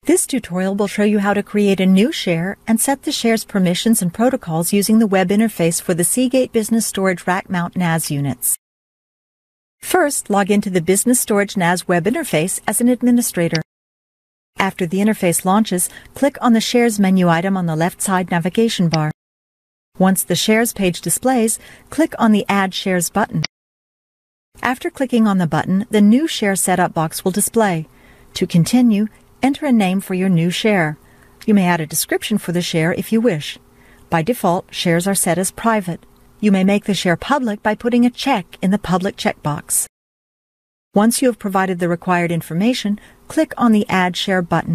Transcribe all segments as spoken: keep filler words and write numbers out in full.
This tutorial will show you how to create a new share and set the share's permissions and protocols using the web interface for the Seagate Business Storage Rack Mount N A S units. First, log into the Business Storage N A S web interface as an administrator. After the interface launches, click on the Shares menu item on the left side navigation bar. Once the Shares page displays, click on the Add Shares button. After clicking on the button, the new share setup box will display. To continue, enter a name for your new share. You may add a description for the share if you wish. By default, shares are set as private. You may make the share public by putting a check in the Public checkbox. Once you have provided the required information, click on the Add Share button.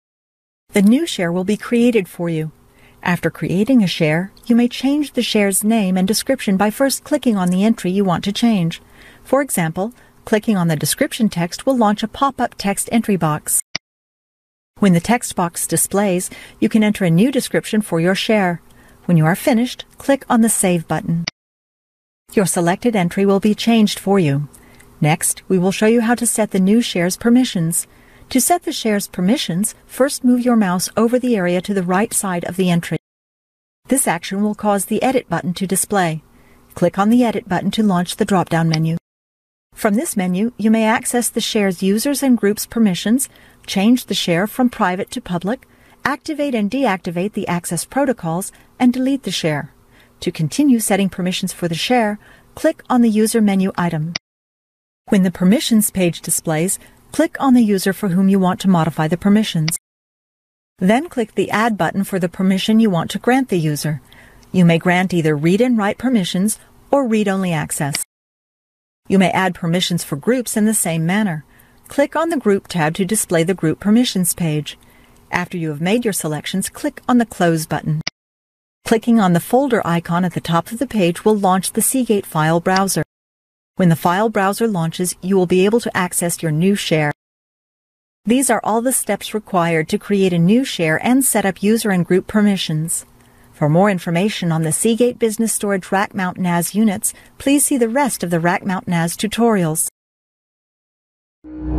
The new share will be created for you. After creating a share, you may change the share's name and description by first clicking on the entry you want to change. For example, clicking on the description text will launch a pop-up text entry box. When the text box displays, you can enter a new description for your share. When you are finished, click on the Save button. Your selected entry will be changed for you. Next, we will show you how to set the new share's permissions. To set the share's permissions, first move your mouse over the area to the right side of the entry. This action will cause the Edit button to display. Click on the Edit button to launch the drop-down menu. From this menu, you may access the share's users and groups permissions, change the share from private to public, activate and deactivate the access protocols, and delete the share. To continue setting permissions for the share, click on the User menu item. When the Permissions page displays, click on the user for whom you want to modify the permissions. Then click the Add button for the permission you want to grant the user. You may grant either read and write permissions or read-only access. You may add permissions for groups in the same manner. Click on the Group tab to display the Group Permissions page. After you have made your selections, click on the Close button. Clicking on the folder icon at the top of the page will launch the Seagate file browser. When the file browser launches, you will be able to access your new share. These are all the steps required to create a new share and set up user and group permissions. For more information on the Seagate Business Storage Rack Mount N A S units, please see the rest of the Rack Mount N A S tutorials.